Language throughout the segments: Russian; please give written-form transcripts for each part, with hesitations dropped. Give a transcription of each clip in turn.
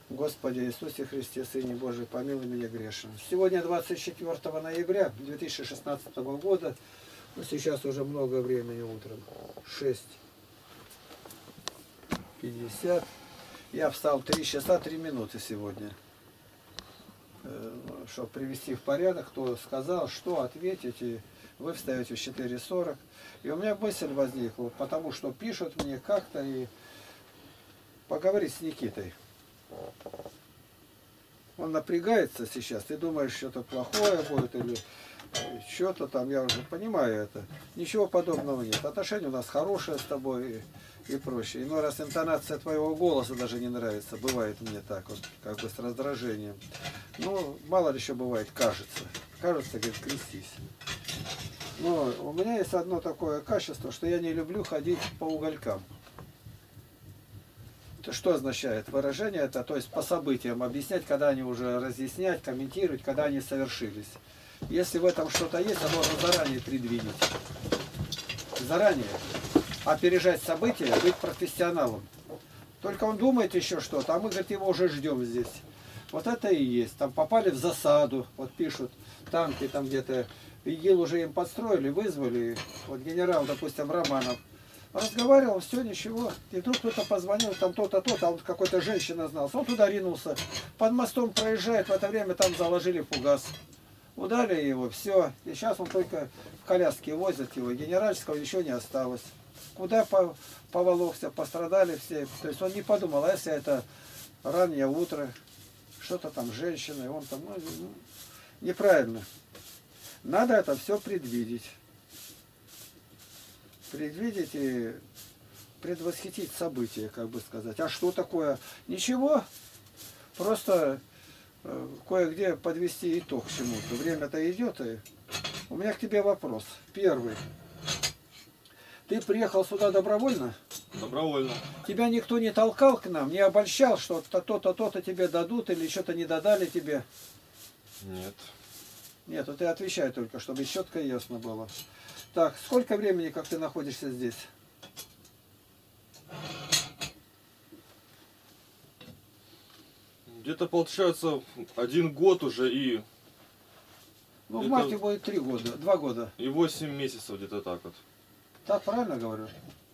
Господи Иисусе Христе, Сыне Божий, помилуй меня грешным. Сегодня 24 ноября 2016 года, ну, сейчас уже много времени утром, 6:50. Я встал 3 часа 3 минуты сегодня, чтобы привести в порядок, кто сказал, что ответить, и вы встаете в 4:40. И у меня мысль возникла, потому что пишут мне как-то, и поговорить с Никитой. Он напрягается сейчас, ты думаешь, что-то плохое будет или что-то там, я уже понимаю это. Ничего подобного нет. Отношения у нас хорошие с тобой и прочее. Иной раз интонация твоего голоса даже не нравится. Бывает мне так, вот, как бы с раздражением. Ну, мало ли еще бывает, кажется. Кажется, говорит, крестись. Но у меня есть одно такое качество, что я не люблю ходить по уголькам. Что означает выражение это? То есть по событиям объяснять, когда они уже разъяснять, комментировать, когда они совершились. Если в этом что-то есть, то можно заранее предвидеть. Заранее опережать события, быть профессионалом. Только он думает еще что-то, а мы, говорит, его уже ждем здесь. Вот это и есть. Там попали в засаду, вот пишут, танки там где-то, ИГИЛ уже им подстроили, вызвали. Вот генерал, допустим, Романов. Разговаривал, все, ничего. И вдруг кто-то позвонил, там то-то, то-то, а он какой-то женщина знал. Он туда ринулся. Под мостом проезжает, в это время там заложили фугас. Ударили его, все. И сейчас он только в коляске возят его. Генеральского еще не осталось. Куда поволокся, пострадали все. То есть он не подумал, а если это раннее утро, что-то там женщина, и он там, ну, неправильно. Надо это все предвидеть. Предвидеть и предвосхитить события, как бы сказать. А что такое? Ничего. Просто кое-где подвести итог к чему-то. Время-то идет. И у меня к тебе вопрос. Первый. Ты приехал сюда добровольно? Добровольно. Тебя никто не толкал к нам, не обольщал, что то-то, то-то тебе дадут или что-то не додали тебе? Нет. Нет, вот ты отвечай только, чтобы четко и ясно было. Так, сколько времени, как ты находишься здесь? Где-то получается 1 год уже и... Ну, в марте будет 3 года, 2 года. И 8 месяцев где-то так вот. Так правильно говорю?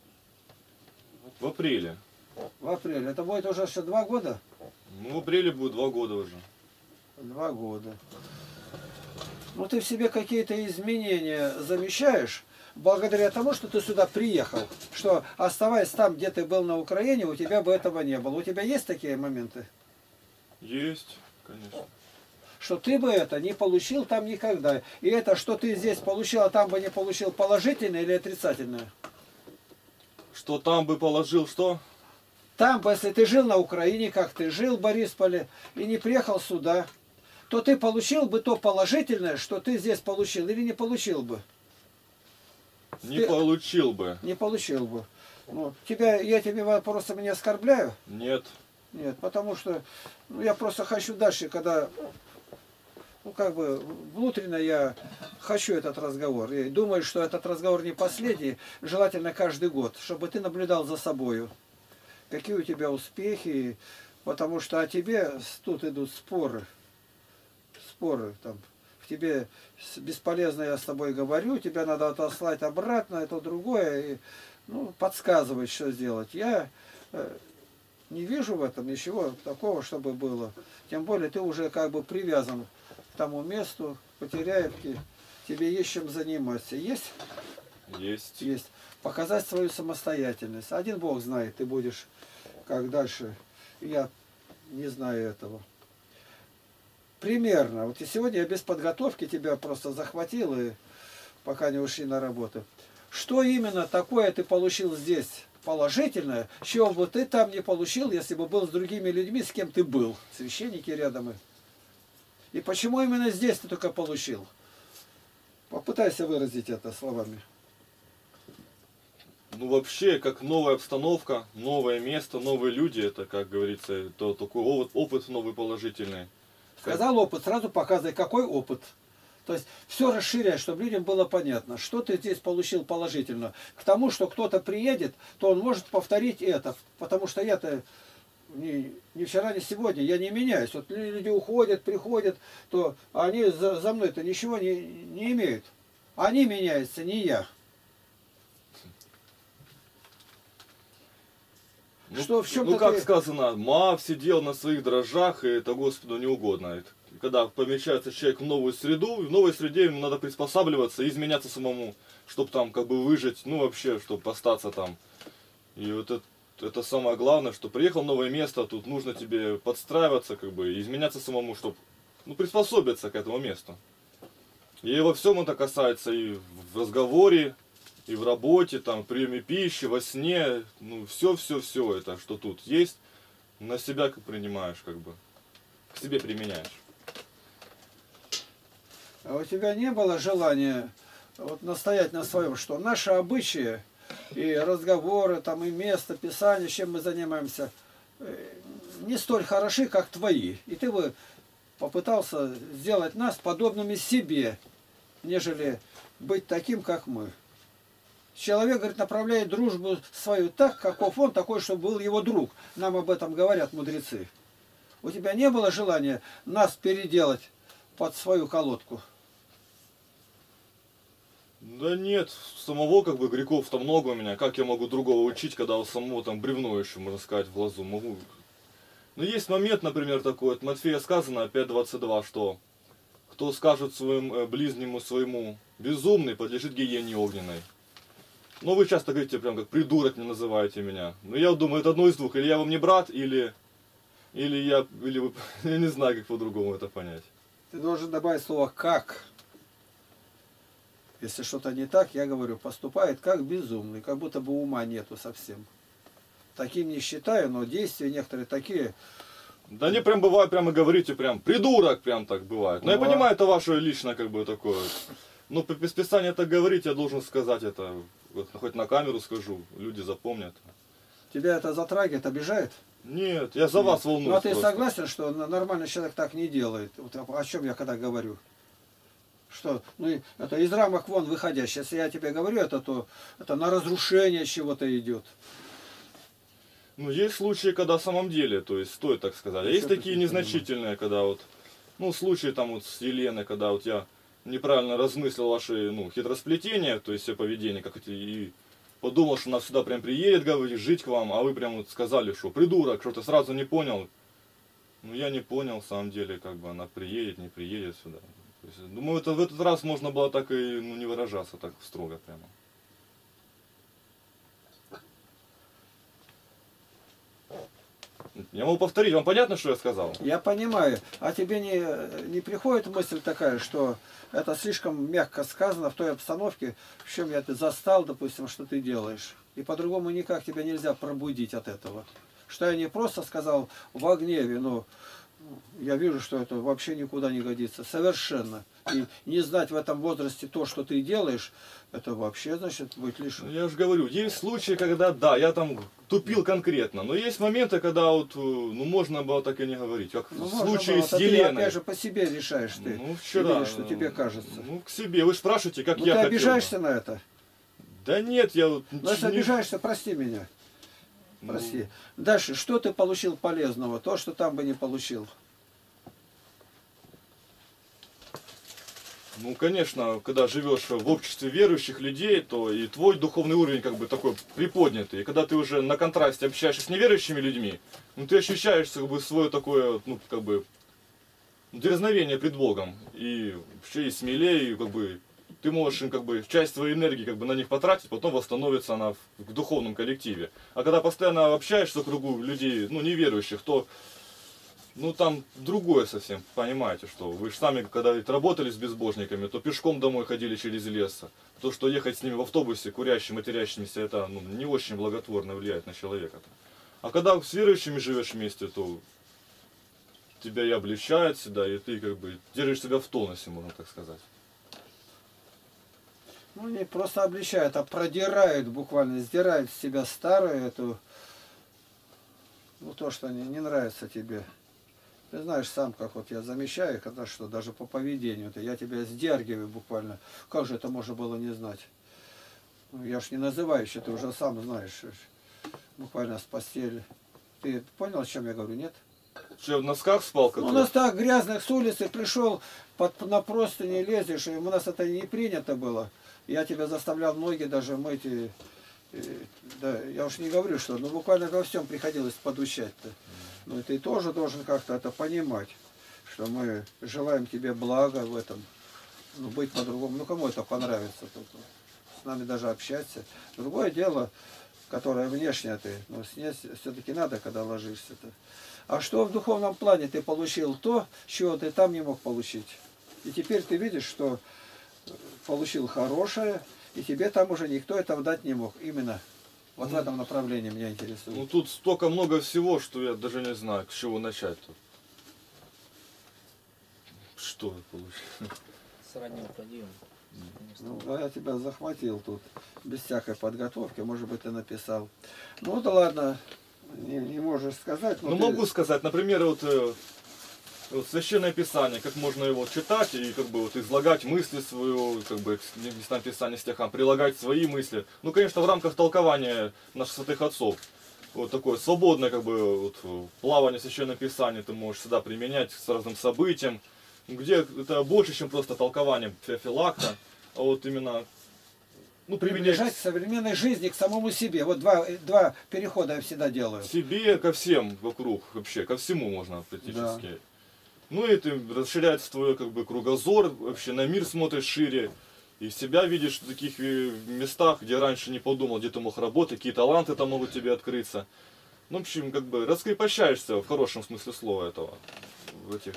В апреле. В апреле. Это будет уже что, 2 года? Ну, в апреле будет 2 года уже. 2 года. Ну, ты в себе какие-то изменения замечаешь, благодаря тому, что ты сюда приехал, что оставаясь там, где ты был на Украине, у тебя бы этого не было. У тебя есть такие моменты? Есть, конечно. Что ты бы это не получил там никогда. И это, что ты здесь получил, а там бы не получил, положительное или отрицательное? Что там бы положил, что? Там бы, если ты жил на Украине, как ты жил в Борисполе, и не приехал сюда, то ты получил бы то положительное, что ты здесь получил, или не получил бы? Не получил бы. Не получил бы. Ну, я тебе вопросами не оскорбляю? Нет. Нет, потому что ну, я просто хочу дальше, когда, ну как бы, внутренне я хочу этот разговор. И думаю, что этот разговор не последний, желательно каждый год, чтобы ты наблюдал за собою. Какие у тебя успехи, потому что о тебе тут идут споры. Споры там. В тебе бесполезно я с тобой говорю, тебя надо отослать обратно, это другое, и, ну, подсказывать, что сделать. Я не вижу в этом ничего такого, чтобы было. Тем более ты уже как бы привязан к тому месту, к Потеряевке, тебе есть чем заниматься. Есть? Есть. Есть. Показать свою самостоятельность. Один Бог знает, ты будешь как дальше. Я не знаю этого. Примерно. Вот и сегодня я без подготовки тебя просто захватил, и пока не ушли на работу. Что именно такое ты получил здесь положительное, чего бы ты там не получил, если бы был с другими людьми, с кем ты был? Священники рядом. И почему именно здесь ты только получил? Попытайся выразить это словами. Ну, вообще, как новая обстановка, новое место, новые люди, это, как говорится, это такой опыт новый положительный. Сказал опыт, сразу показывай, какой опыт. То есть все расширяй, чтобы людям было понятно, что ты здесь получил положительно. К тому, что кто-то приедет, то он может повторить это. Потому что я-то ни вчера, ни сегодня, я не меняюсь. Вот люди уходят, приходят, то они за мной-то ничего не имеют. Они меняются, не я. Ну, как сказано, Моав сидел на своих дрожжах, и это Господу не угодно. Когда помещается человек в новую среду, в новой среде ему надо приспосабливаться и изменяться самому, чтобы там как бы выжить, ну вообще, чтобы остаться там. И вот это самое главное, что приехал в новое место, тут нужно тебе подстраиваться, как бы, и изменяться самому, чтобы приспособиться к этому месту. И во всем это касается и в разговоре, и в работе, там, приеме пищи, во сне, ну, все это, что тут есть, на себя как принимаешь, как бы, к себе применяешь. А у тебя не было желания вот настоять на своем, что наши обычаи и разговоры, там, и место, писание, чем мы занимаемся, не столь хороши, как твои. И ты бы попытался сделать нас подобными себе, нежели быть таким, как мы. Человек, говорит, направляет дружбу свою так, каков он, такой, чтобы был его друг. Нам об этом говорят мудрецы. У тебя не было желания нас переделать под свою колодку? Да нет, самого как бы грехов-то много у меня. Как я могу другого учить, когда у самого там бревно еще, можно сказать, в глазу могу. Но есть момент, например, такой, от Матфея сказано, 5:22, что кто скажет своим ближнему своему безумный, подлежит гиене огненной. Ну вы часто говорите, прям как придурок не называете меня. Но я думаю, это одно из двух. Или я вам не брат, или вы, я не знаю, как по-другому это понять. Ты должен добавить слово «как». Если что-то не так, я говорю, поступает как безумный, как будто бы ума нету совсем. Таким не считаю, но действия некоторые такие. Да не прям бывает, прямо говорите, прям придурок, прям так бывает. Но я понимаю, это ваше личное как бы такое. Но без Писания так говорить, я должен сказать это. Вот, хоть на камеру скажу, люди запомнят. Тебя это затрагивает, обижает? Нет, я за вас волнуюсь. Ну а ты согласен, что нормальный человек так не делает? Вот о чем я когда говорю? Что, ну, это из рамок вон выходящее. Если я тебе говорю это, то это на разрушение чего-то идет. Ну, есть случаи, когда в самом деле, то есть, стоит так сказать. А есть такие незначительные, когда вот, ну, случаи там вот с Еленой, когда вот я неправильно размыслил ваши, ну, хитросплетения, то есть все поведение, как эти, и подумал, что она сюда прям приедет, говорит, жить к вам, а вы прям вот сказали, что придурок, что-то сразу не понял. Ну, я не понял, в самом деле, как бы она приедет, не приедет сюда. То есть, думаю, в этот раз можно было так и не выражаться так строго прямо. Я могу повторить, вам понятно, что я сказал? Я понимаю. А тебе не приходит мысль такая, что это слишком мягко сказано в той обстановке, в чем я ты застал, допустим, что ты делаешь. И по-другому никак тебя нельзя пробудить от этого. Что я не просто сказал во гневе, но я вижу, что это вообще никуда не годится. Совершенно. И не знать в этом возрасте то, что ты делаешь, это вообще, значит, быть лишь... Я же говорю, есть случаи, когда, да, я там тупил конкретно, но есть моменты, когда вот, ну, можно было так и не говорить, как в случае с Еленой. Ты, опять же, по себе решаешь ты. Ну, вчера... Видишь, что тебе кажется. Ну, к себе. Вы спрашиваете, как ну, я ты хотел. Ты обижаешься на это? Да нет, я... Ну, если обижаешься, прости меня. Прости. Ну... Дальше, что ты получил полезного? То, что там бы не получил. Ну, конечно, когда живешь в обществе верующих людей, то и твой духовный уровень как бы такой приподнятый. И когда ты уже на контрасте общаешься с неверующими людьми, ну, ты ощущаешь как бы свое такое, ну, как бы, дерзновение пред Богом. И вообще и смелее, и как бы, ты можешь им как бы часть своей энергии как бы на них потратить, потом восстановится она в духовном коллективе. А когда постоянно общаешься в кругу людей, ну, неверующих, то... Ну там другое совсем, понимаете, что вы же сами, когда работали с безбожниками, то пешком домой ходили через лес. То, что ехать с ними в автобусе, курящими, матерящимися, это ну, не очень благотворно влияет на человека. А когда с верующими живешь вместе, то тебя и облегчает всегда, и ты как бы держишь себя в тонусе, можно так сказать. Ну не просто облегчает, а продирает буквально, сдирает с себя старую эту, ну то, что не нравится тебе. Ты знаешь сам, как вот я замечаю, когда что, даже по поведению, я тебя сдергиваю буквально. Как же это можно было не знать? Ну, я ж не называю еще, ты уже сам знаешь. Буквально с постели Ты понял, о чем я говорю, нет? Че, в носках спал? У нас так грязных с улицы пришел, на простыни лезешь, и у нас это не принято было. Я тебя заставлял ноги даже мыть. Да, я уж не говорю, что, но буквально во всем приходилось подучать-то. Но ты тоже должен как-то это понимать, что мы желаем тебе блага в этом, ну, быть по-другому. Ну, кому это понравится тут? С нами даже общаться. Другое дело, которое внешнее ты, но снять все-таки надо, когда ложишься-то. А что в духовном плане ты получил то, чего ты там не мог получить? И теперь ты видишь, что получил хорошее, и тебе там уже никто этого дать не мог. Именно вот в этом направлении меня интересует. Ну тут столько много всего, что я даже не знаю, с чего начать-то. Что я получил? С раннего подъема. Ну, я тебя захватил тут, без всякой подготовки, может быть, ты написал. Ну да ладно, не можешь сказать. Ну ты... могу сказать, например, вот Священное Писание, как можно его читать и как бы вот излагать мысли свою, как бы к местам Писания, стихам, прилагать свои мысли. Ну, конечно, в рамках толкования наших святых отцов. Вот такое свободное как бы вот, плавание в Священном Писании ты можешь всегда применять с разным событиям, где это больше, чем просто толкование Феофилакта, а вот именно ну, приближать к современной жизни, к самому себе. Вот два перехода я всегда делаю. К себе, ко всем вокруг, вообще, ко всему можно практически. Да. Ну и ты расширяется твой как бы кругозор, вообще на мир смотришь шире. И себя видишь в таких местах, где раньше не подумал, где ты мог работать, какие таланты там могут тебе открыться. Ну, в общем, как бы раскрепощаешься в хорошем смысле слова этого. В этих...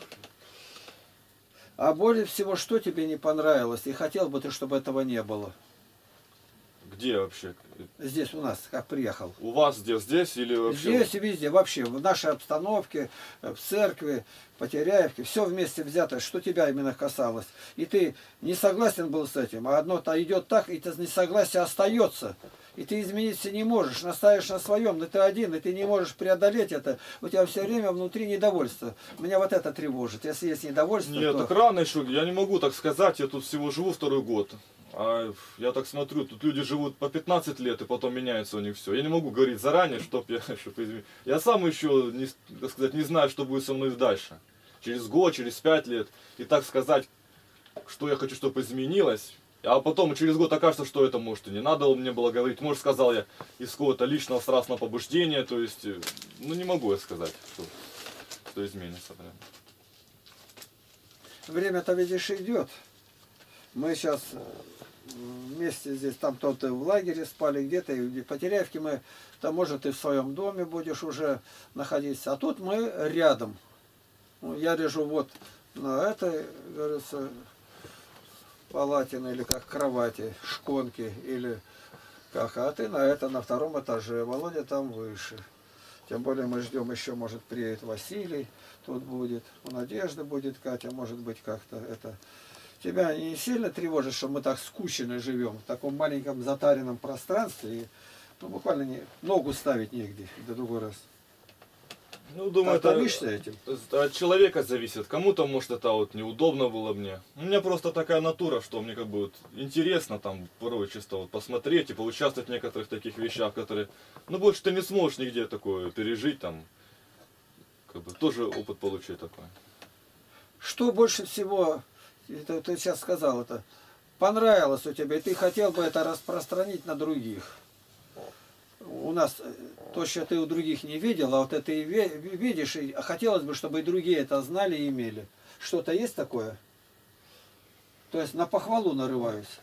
А более всего, что тебе не понравилось? И хотел бы ты, чтобы этого не было? Где вообще? Здесь у нас, как приехал. У вас здесь или вообще? Здесь и везде, вообще, в нашей обстановке, в церкви, по Теряевке, все вместе взято, что тебя именно касалось. И ты не согласен был с этим, а одно-то идет так, и это несогласие остается. И ты измениться не можешь, настаиваешь на своем, но ты один, и ты не можешь преодолеть это. У тебя все время внутри недовольство. Меня вот это тревожит. Если есть недовольство, нет, то... так рано еще, я не могу так сказать, я тут всего живу второй год. А я так смотрю, тут люди живут по 15 лет, и потом меняется у них все. Я не могу говорить заранее, чтоб я сам еще, не, так сказать, не знаю, что будет со мной дальше. Через год, через 5 лет. И так сказать, что я хочу, чтобы изменилось. А потом через год окажется, что это может и не надо мне было говорить. Может, сказал я из какого-то личного страстного побуждения. То есть, ну не могу я сказать, что изменится. Прям. Время-то, видишь, идет. Мы сейчас вместе здесь, там кто-то в лагере спали, где-то, и по Теряевке мы, там, может, ты в своем доме будешь уже находиться. А тут мы рядом. Ну, я лежу вот на этой, говорится, палатиной, или как кровати, шконки, или как. А ты на это, на втором этаже. Володя там выше. Тем более мы ждем еще, может, приедет Василий, тут будет. У Надежды будет Катя, может быть, как-то это... Тебя не сильно тревожит, что мы так скучно живем в таком маленьком затаренном пространстве, и ну, буквально ногу ставить негде до другой раз. Ну, думаю, это этим? От человека зависит. Кому-то, может, это вот неудобно было мне. У меня просто такая натура, что мне как бы вот интересно там порой чисто вот посмотреть и поучаствовать в некоторых таких вещах, которые, ну, больше ты не сможешь нигде такое пережить, там, как бы тоже опыт получить такой. Что больше всего... Это, ты сейчас сказал это, понравилось у тебя, и ты хотел бы это распространить на других. У нас то, что ты у других не видел, а вот это и видишь, и хотелось бы, чтобы и другие это знали и имели. Что-то есть такое? То есть на похвалу нарываюсь.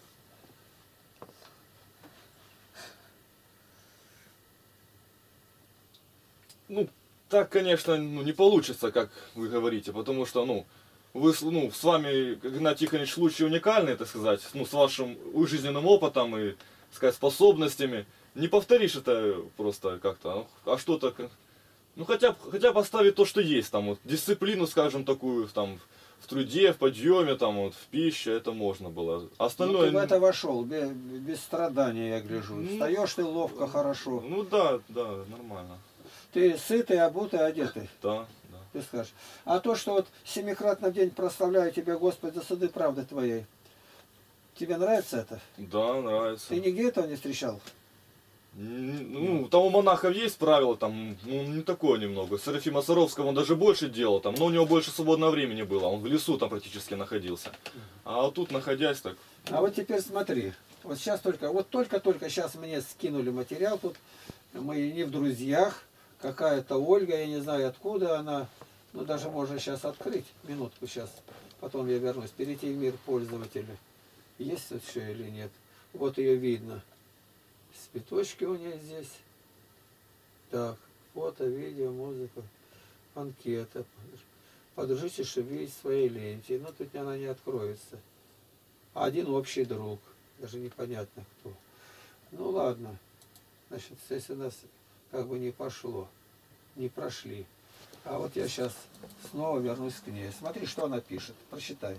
Ну, так, конечно, не получится, как вы говорите, потому что, ну, вы, ну, с вами, Игнатий Тихонович, случай уникальный, так сказать, ну, с вашим жизненным опытом и, так сказать, способностями. Не повторишь это просто как-то, а что-то, ну, хотя бы оставить то, что есть, там, вот, дисциплину, скажем, такую, там, в труде, в подъеме, там, вот, в пище, это можно было. Остальное... Ну, ты в это вошел, без страдания, я гляжу. Встаешь ты ловко, хорошо. Ну, да, нормально. Ты сытый, обутый, одетый. Да. Ты скажешь. А то, что вот семикратно в день прославляю тебя, Господь, за суды правды твоей. Тебе нравится это? Да, нравится. Ты нигде этого не встречал? Ну, там у монахов есть правило, там, ну, не такое немного. Серафима Саровского он даже больше делал, там, но у него больше свободного времени было, он в лесу там практически находился. А вот тут, находясь так... А вот теперь смотри, вот сейчас только сейчас мне скинули материал, тут мы не в друзьях, какая-то Ольга, я не знаю откуда она, ну даже можно сейчас открыть, минутку сейчас, потом я вернусь, перейти в мир пользователя. Есть тут все или нет? Вот ее видно. Цветочки у нее здесь. Так, фото, видео, музыка, анкета. Подружите, чтобы видеть в своей ленте. Но тут она не откроется. Один общий друг. Даже непонятно кто. Ну ладно. Значит, здесь у нас как бы не пошло. Не прошли. А вот я сейчас снова вернусь к ней. Смотри, что она пишет. Прочитай.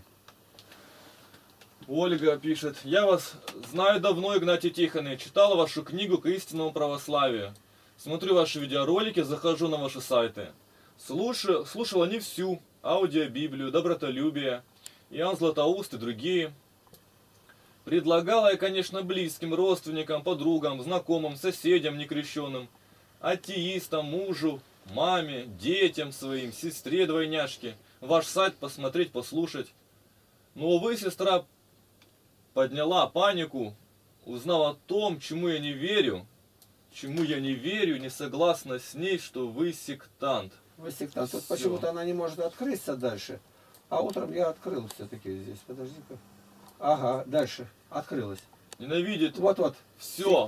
Ольга пишет: я вас знаю давно, Игнатий Тихонович, читала вашу книгу «К истинному православию». Смотрю ваши видеоролики, захожу на ваши сайты. Слушала не всю, аудиобиблию, добротолюбие, Иоанн Златоуст и другие. Предлагала я, конечно, близким, родственникам, подругам, знакомым, соседям некрещенным, атеистам, мужу, маме, детям своим, сестре двойняшке, ваш сайт посмотреть, послушать. Но вы, сестра, подняла панику, узнала о том, чему я не верю, не согласна с ней, что вы сектант. Вы сектант. Тут почему-то она не может открыться дальше. А утром я открыл все-таки здесь. Подожди-ка. Ага, дальше. Открылась. Ненавидит. Вот-вот. Все.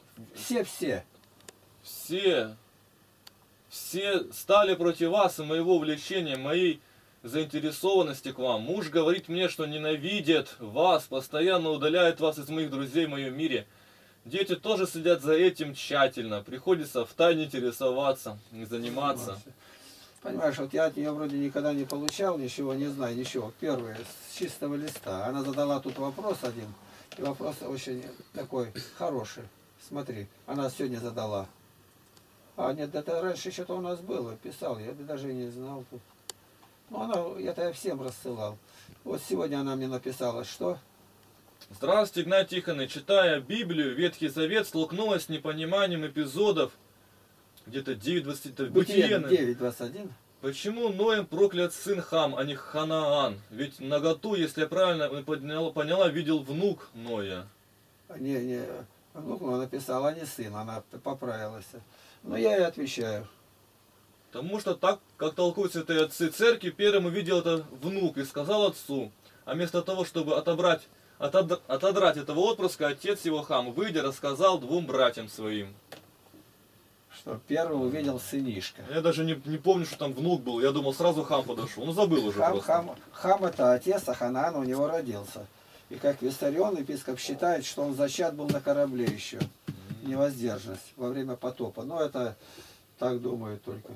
Все. Все стали против вас и моего увлечения, моей заинтересованности к вам. Муж говорит мне, что ненавидит вас, постоянно удаляет вас из моих друзей в моем мире. Дети тоже следят за этим тщательно. Приходится втайне интересоваться, не заниматься. Понимаешь, вот я от нее вроде никогда не получал, ничего, не знаю, ничего. Первое, с чистого листа. Она задала тут вопрос один. И вопрос очень такой хороший. Смотри, она сегодня задала. А нет, это раньше что-то у нас было. Писал, я даже и не знал тут. Ну, она, это я всем рассылал. Вот сегодня она мне написала, что? Здравствуйте, Игнатий Тихонович. Читая Библию, Ветхий Завет, столкнулась с непониманием эпизодов, где-то 9.20, Бытие 9.21. Почему Ноем проклят сын Хам, а не Ханаан? Ведь наготу, если я правильно поняла, видел внук Ноя. Не, внук она написала, а не сын, она поправилась. Но я ей отвечаю. Потому что так, как толкуют святые отцы церкви, первым увидел это внук и сказал отцу, а вместо того, чтобы отодрать этого отпрыска, отец его Хам, выйдя, рассказал двум братьям своим. Что первым увидел сынишка. Я даже не помню, что там внук был, я думал, сразу Хам подошел, ну забыл уже просто. Хам это отец, а Ханаан у него родился. И как Виссарион, епископ считает, что он зачат был на корабле еще. Невоздержанность во время потопа. Но это так думаю только.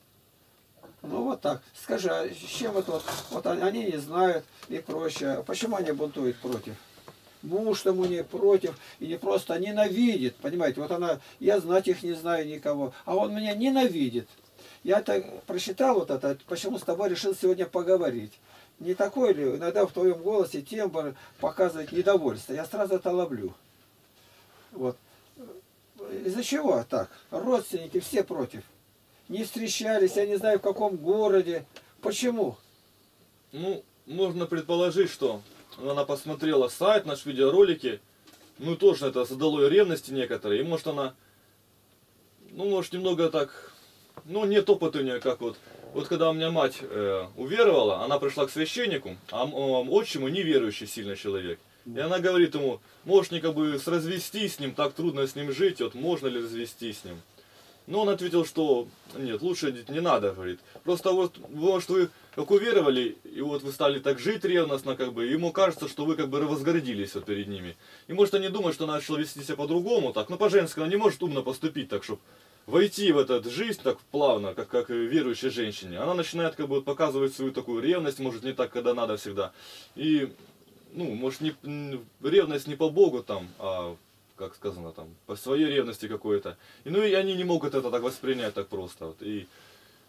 Ну вот так. Скажи, а с чем это вот они не знают и прочее. Почему они бунтуют против? Муж тому не против и не просто ненавидит. Понимаете, вот она, я знать их не знаю никого, а он меня ненавидит. Я так прочитал вот это, почему с тобой решил сегодня поговорить. Не такой ли, иногда в твоем голосе тембр показывает недовольство. Я сразу это ловлю. Вот. Из-за чего так? Родственники все против. Не встречались, я не знаю в каком городе. Почему? Ну, можно предположить, что она посмотрела сайт, наш видеоролики. Ну, тоже это задало ей ревности некоторые. И может она, ну, может немного так, ну, нет опыта у нее, как вот. Вот когда у меня мать уверовала, она пришла к священнику, а отчиму неверующий сильно человек. И она говорит ему, можешь не как бы развестись с ним, так трудно с ним жить, вот можно ли развестись с ним? Но он ответил, что нет, лучше не надо, говорит. Просто вот, может, вы как уверовали, и вот вы стали так жить ревностно, как бы, ему кажется, что вы как бы возгордились вот перед ними. И может они думают, что она начала вести себя по-другому, так, ну по-женски она не может умно поступить так, чтобы войти в эту жизнь так плавно, как верующей женщине. Она начинает как бы показывать свою такую ревность, может не так, когда надо всегда. И, ну, может ревность не по Богу там, а как сказано там, по своей ревности какой-то. И, ну и они не могут это так воспринять так просто. Вот. И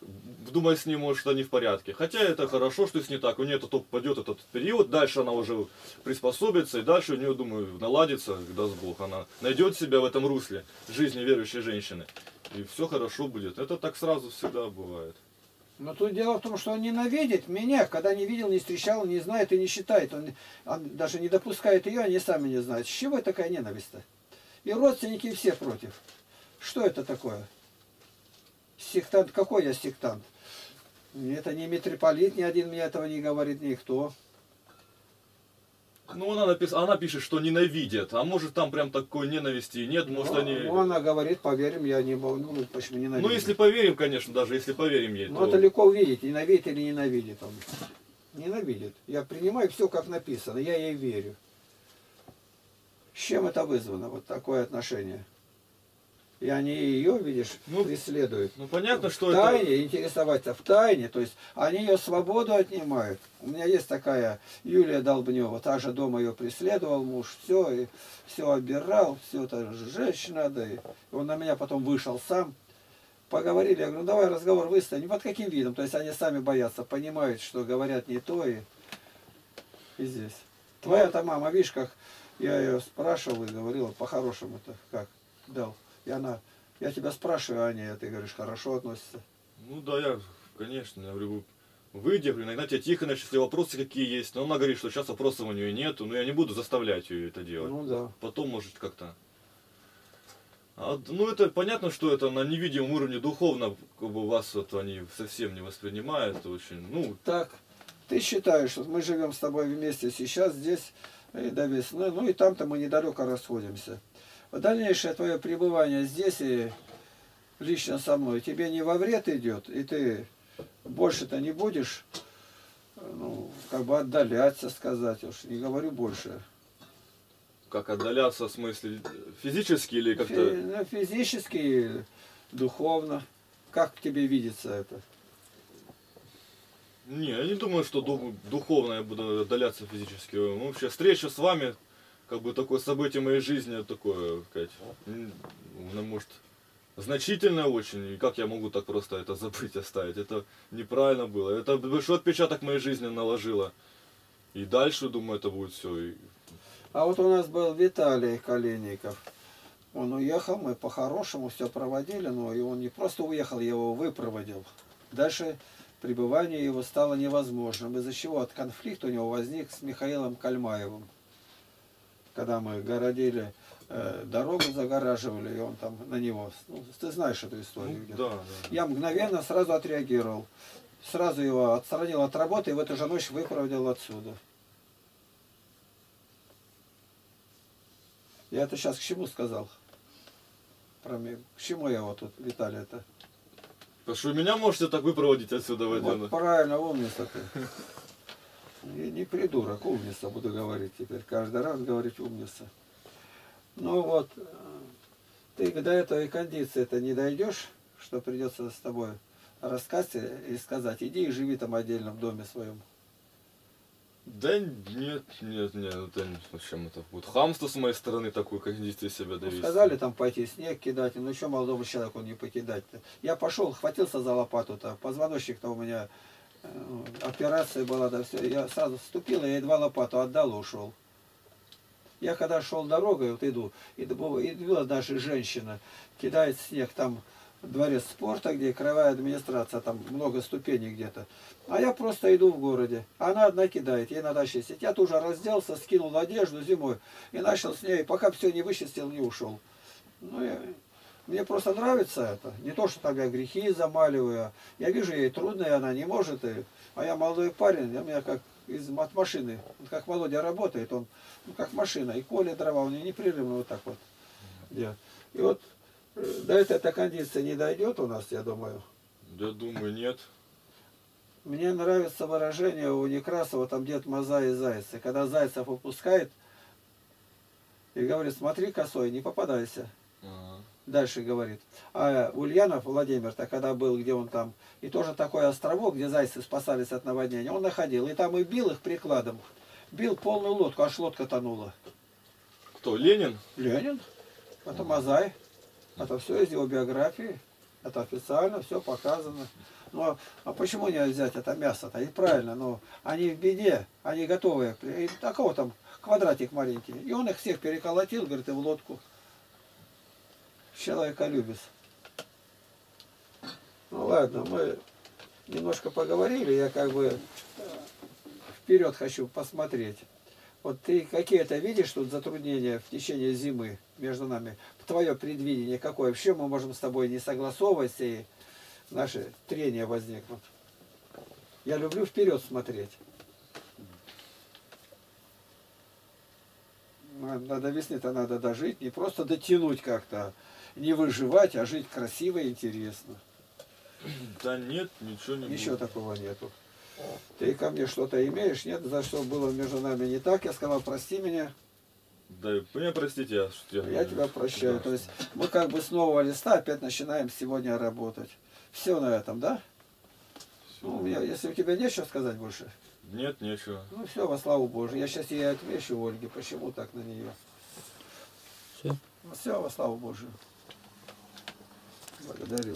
думая с ним, может, они в порядке. Хотя это хорошо, что если не так, у нее только пойдет этот период, дальше она уже приспособится, и дальше у нее, думаю, наладится, даст Бог, она найдет себя в этом русле жизни верующей женщины. И все хорошо будет. Это так сразу всегда бывает. Но тут дело в том, что он ненавидит меня, когда не видел, не встречал, не знает и не считает. Он даже не допускает ее, они сами не знают. С чего такая ненависть-то? И родственники все против. Что это такое? Сектант, какой я сектант? Это не митрополит, ни один мне этого не говорит, никто. Ну, она пишет, что ненавидят, а может там прям такой ненависти нет, может они... Ну, она говорит, поверим, я не могу, ну, почему ненавидит. Ну, если поверим, конечно, даже если поверим ей, Ну, то... это легко увидеть, ненавидит или ненавидит он. Ненавидит. Я принимаю все, как написано, я ей верю. С чем это вызвано, вот такое отношение? И они ее, видишь, преследуют. Ну, понятно, что в это... тайне, интересоваться в тайне, то есть они ее свободу отнимают. У меня есть такая Юлия Долбнева, та же дома ее преследовал муж, все обирал, все это сжечь надо. И он на меня потом вышел сам. Поговорили, я говорю, давай разговор выставим. Под каким видом? То есть они сами боятся, понимают, что говорят не то и здесь. Твоя-то мама, видишь, как я ее спрашивал и говорила, по-хорошему-то как дал. И она, я тебя спрашиваю, Аня, ты говоришь, хорошо относится. Ну да, я, конечно, я говорю, выйди, иногда тебе тихо, если вопросы какие есть. Но она говорит, что сейчас вопросов у нее нету, но я не буду заставлять ее это делать. Ну да. Потом, может, как-то... ну, это понятно, что это на невидимом уровне духовно, как бы вас вот они совсем не воспринимают очень, ну... Так, ты считаешь, что мы живем с тобой вместе сейчас, здесь, и до весны, ну и там-то мы недалеко расходимся. Дальнейшее твое пребывание здесь и лично со мной тебе не во вред идет, и ты больше-то не будешь, ну, как бы отдаляться, сказать уж, не говорю больше. Как отдаляться, в смысле, физически или как-то... Физически, духовно. Как тебе видится это? Не, я не думаю, что духовно я буду отдаляться физически. Ну, вообще, встреча с вами, как бы такое событие моей жизни, такое, сказать, может, значительное очень. И как я могу так просто это забыть, оставить? Это неправильно было. Это большой отпечаток моей жизни наложило. И дальше, думаю, это будет все. А вот у нас был Виталий Калиников. Он уехал, мы по-хорошему все проводили, но и он не просто уехал, я его выпроводил. Дальше пребывание его стало невозможным, из-за чего от конфликта у него возник с Михаилом Кальмаевым. Когда мы городили, дорогу загораживали, и он там на него... Ну, ты знаешь эту историю. Ну, да. Я мгновенно сразу отреагировал. Сразу его отстранил от работы и в эту же ночь выпроводил отсюда. Я это сейчас к чему сказал? К чему я вот тут, Виталий-то? Потому что меня можете так выпроводить отсюда, Вадим. Вот правильно, умница ты. Не придурок, умница буду говорить теперь. Каждый раз говорить умница. Ну вот, ты до этой кондиции-то не дойдешь, что придется с тобой рассказать и сказать, иди и живи там отдельно в доме своем. Да нет, это зачем это будет хамство с моей стороны такой кондиции себя довести. Сказали там пойти снег кидать, ну что молодому человеку не покидать-то. Я пошел, хватился за лопату-то, позвоночник-то у меня, операция была, да все. Я сразу вступил, я едва лопату отдал и ушел. Я когда шел дорогой, вот иду, и была даже женщина, кидает снег там, дворец спорта, где краевая администрация, там много ступеней где-то. А я просто иду в городе. Она одна кидает, ей надо чистить. Я тоже разделся, скинул одежду зимой и начал с ней, пока все не вычистил, не ушел. Ну, мне просто нравится это. Не то, что там я грехи замаливаю. Я вижу, ей трудно, и она не может. А я молодой парень, у меня как от машины. Как Володя работает, он как машина. И колет дрова, он непрерывно вот так вот делает. И вот до этой кондиции не дойдет у нас, я думаю. Я думаю, нет. Мне нравится выражение у Некрасова, там Дед Мазай и Зайцы. Когда Зайцев выпускает и говорит, смотри косой, не попадайся. Ага. Дальше говорит. А Ульянов Владимир-то, когда был, где он там, и тоже такой островок, где зайцы спасались от наводнения, он находил. И там и бил их прикладом. Бил полную лодку, аж лодка тонула. Кто, Ленин? Ленин. Это Мазай. Это все из его биографии. Это официально, все показано. Ну, а почему не взять это мясо-то? И правильно, но они в беде, они готовы. И такого там квадратик маленький. И он их всех переколотил, говорит, и в лодку. Человеколюбец. Ну ладно, мы немножко поговорили, я как бы вперед хочу посмотреть. Вот ты какие-то видишь тут затруднения в течение зимы между нами? Твое предвидение какое? Вообще мы можем с тобой не согласовываться и наши трения возникнут. Я люблю вперед смотреть. До весны-то надо дожить, не просто дотянуть как-то, не выживать, а жить красиво и интересно. Да нет, ничего не Ничего будет. такого нету. Ты ко мне что-то имеешь? Нет, за что было между нами не так? Я сказал, прости меня. Да, меня простите, Я тебя прощаю. То есть мы как бы с нового листа опять начинаем сегодня работать. Все на этом, да? Ну, если у тебя нечего сказать больше. Нет, нечего. Ну все, во славу Божию. Я сейчас ей отвечу, Ольге, почему так на нее. Все. Все, во славу Божию. Благодарю.